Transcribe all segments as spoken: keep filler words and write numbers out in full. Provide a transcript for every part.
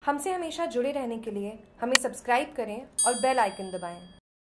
हमसे हमेशा जुड़े रहने के लिए हमें सब्सक्राइब करें और बेल आइकन दबाएं।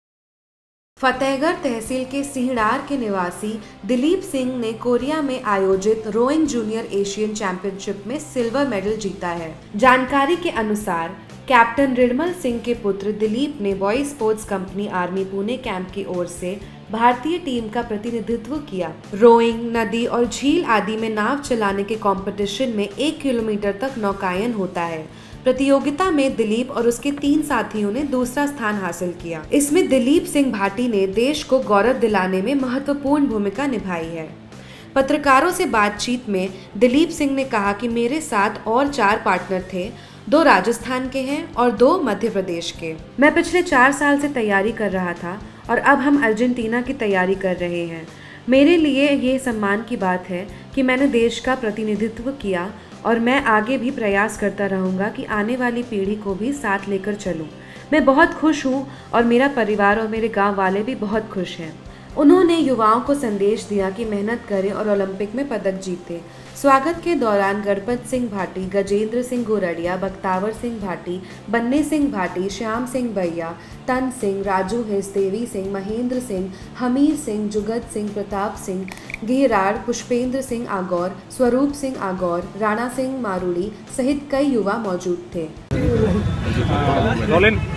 फतेहगढ़ तहसील के सिहड़ार के निवासी दिलीप सिंह ने कोरिया में आयोजित रोइंग जूनियर एशियन चैंपियनशिप में सिल्वर मेडल जीता है। जानकारी के अनुसार कैप्टन रिडमल सिंह के पुत्र दिलीप ने boy sports company army Pune camp की ओर से भारतीय टीम का प्रतिनिधित्व किया। रोइंग, नदी और झील आदि में नाव चलाने के कंपटीशन में एक किलोमीटर तक नौकायन होता है। प्रतियोगिता में दिलीप और उसके तीन साथियों ने दूसरा स्थान हासिल किया। इसमें दिलीप सिंह भाटी ने देश को गौरव दिलाने में महत्वपूर्ण भूमिका निभाई है। पत्रकारों से बातचीत में दिलीप सिंह ने कहा कि मेरे साथ और चार पार्टनर थे, दो राजस्थान के हैं और दो मध्य प्रदेश के। मैं पिछले चार साल से तैयारी कर रहा था और अब हम अर्जेंटीना की तैयारी कर रहे हैं। मेरे लिए ये सम्मान की बात है कि मैंने देश का प्रतिनिधित्व किया और मैं आगे भी प्रयास करता रहूँगा कि आने वाली पीढ़ी को भी साथ लेकर चलूँ। मैं बहुत खुश हूँ और मेरा परिवार और मेरे गांव वाले भी बहुत खुश हैं। उन्होंने युवाओं को संदेश दिया कि मेहनत करें और ओलंपिक में पदक जीतें। स्वागत के दौरान गणपत सिंह भाटी, गजेंद्र सिंह गोरडिया, बख्तावर सिंह भाटी, बन्ने सिंह भाटी, श्याम सिंह भैया, तन सिंह, राजू हिस, देवी सिंह, महेंद्र सिंह, हमीर सिंह, जुगत सिंह, प्रताप सिंह घेराड़, पुष्पेंद्र सिंह आगौर, स्वरूप सिंह आगौर, राणा सिंह मारूड़ी सहित कई युवा मौजूद थे। रोलिन,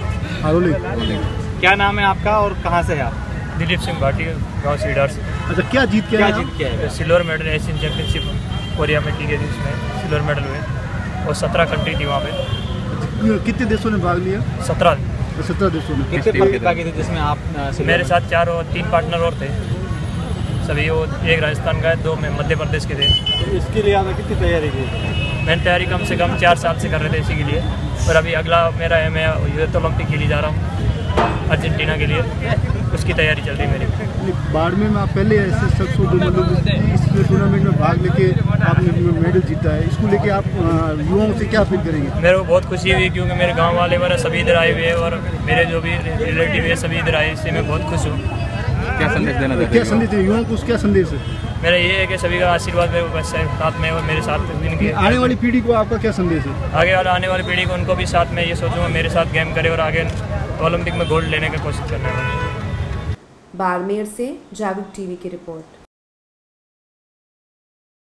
क्या नाम है आपका और कहाँ से है आप? दिलीप सिंह भाटी, गांव सिहड़ार से। अच्छा, क्या जीत क्या जीत किया है? Silver medal Asian championship Korea में की गई थी, उसमें सिल्वर मेडल हुए और सत्रह कंट्री थी वहाँ पे। कितने देशों ने भाग लिया? सत्रह सत्रह देशों में। कितने प्रतिभागी थे जिसमें आप? मेरे साथ चार और तीन पार्टनर और थे, सभी वो एक राजस्थान का है, दो में मध्य प्रदेश के थे। तो इसके लिए आपने कितनी तैयारी की? मैंने तैयारी कम से कम चार साल से कर रहे थे इसी के लिए। और अभी अगला मेरा है, मैं यूथ ओलंपिक के लिए जा रहा हूँ अर्जेंटीना के लिए, उसकी तैयारी चल रही है मेरी। बाड़मेर में आप पहले ऐसे शख्स हो जो मतलब इस टूर्नामेंट में भाग लेके आपने मेडल जीता है, इसको लेके आप युवाओं से क्या अपील करेंगे? मेरे को बहुत खुशी हुई क्योंकि मेरे गांव वाले वगैरह सभी इधर आए हुए हैं और मेरे जो भी रिलेटिव है सभी इधर आए, इससे मैं बहुत खुश हूँ। क्या संदेश देना चाहते हैं? क्या संदेश है युवाओं को? क्या संदेश है? मेरा ये है कि सभी का आशीर्वाद मेरे साथ में और मेरे साथ इनके आने वाली पीढ़ी को आपका क्या संदेश है? आगे वाला आने वाली पीढ़ी को उनको भी साथ में ये सोचूंगा मेरे साथ गेम करे और आगे ओलंपिक में गोल्ड लेने की कोशिश करना है। बाड़मेर से जागरूक टीवी की रिपोर्ट।